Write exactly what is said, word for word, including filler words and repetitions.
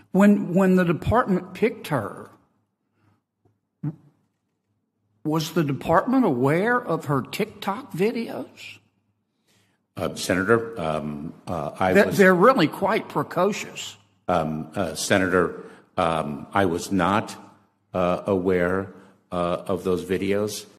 When when the department picked her, was the department aware of her TikTok videos? Uh, Senator, um, uh, I they're, was... They're really quite precocious. Um, uh, Senator, um, I was not uh, aware uh, of those videos.